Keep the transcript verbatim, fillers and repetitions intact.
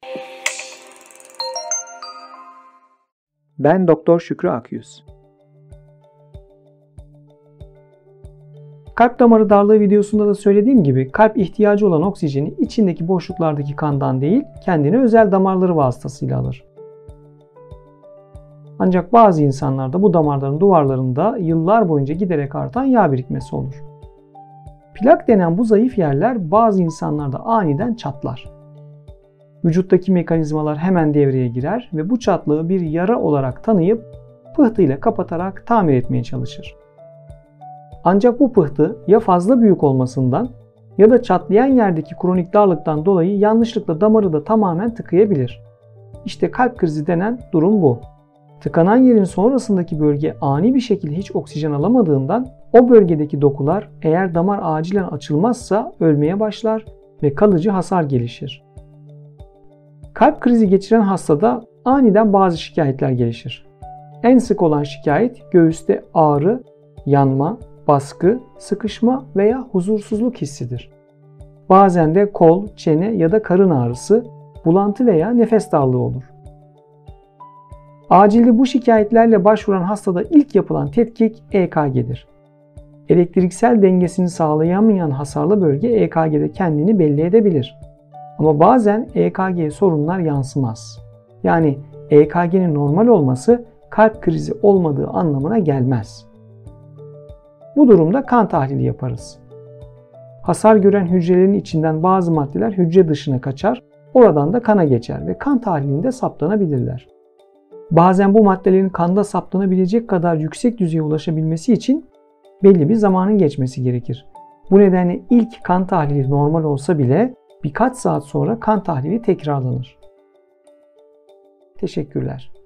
Ben Doktor Şükrü Akyüz. Kalp damarı darlığı videosunda da söylediğim gibi kalp ihtiyacı olan oksijeni içindeki boşluklardaki kandan değil, kendine özel damarları vasıtasıyla alır. Ancak bazı insanlarda bu damarların duvarlarında yıllar boyunca giderek artan yağ birikmesi olur. Plak denen bu zayıf yerler bazı insanlarda aniden çatlar. Vücuttaki mekanizmalar hemen devreye girer ve bu çatlığı bir yara olarak tanıyıp pıhtıyla kapatarak tamir etmeye çalışır. Ancak bu pıhtı ya fazla büyük olmasından ya da çatlayan yerdeki kronik darlıktan dolayı yanlışlıkla damarı da tamamen tıkayabilir. İşte kalp krizi denen durum bu. Tıkanan yerin sonrasındaki bölge ani bir şekilde hiç oksijen alamadığından o bölgedeki dokular eğer damar acilen açılmazsa ölmeye başlar ve kalıcı hasar gelişir. Kalp krizi geçiren hastada aniden bazı şikayetler gelişir. En sık olan şikayet göğüste ağrı, yanma, baskı, sıkışma veya huzursuzluk hissidir. Bazen de kol, çene ya da karın ağrısı, bulantı veya nefes darlığı olur. Acilde bu şikayetlerle başvuran hastada ilk yapılan tetkik E K G'dir. Elektriksel dengesini sağlayamayan hasarlı bölge E K G'de kendini belli edebilir. Ama bazen E K G'ye sorunlar yansımaz. Yani E K G'nin normal olması kalp krizi olmadığı anlamına gelmez. Bu durumda kan tahlili yaparız. Hasar gören hücrelerin içinden bazı maddeler hücre dışına kaçar, oradan da kana geçer ve kan tahlilinde saptanabilirler. Bazen bu maddelerin kanda saptanabilecek kadar yüksek düzeye ulaşabilmesi için belli bir zamanın geçmesi gerekir. Bu nedenle ilk kan tahlili normal olsa bile birkaç saat sonra kan tahlili tekrarlanır. Teşekkürler.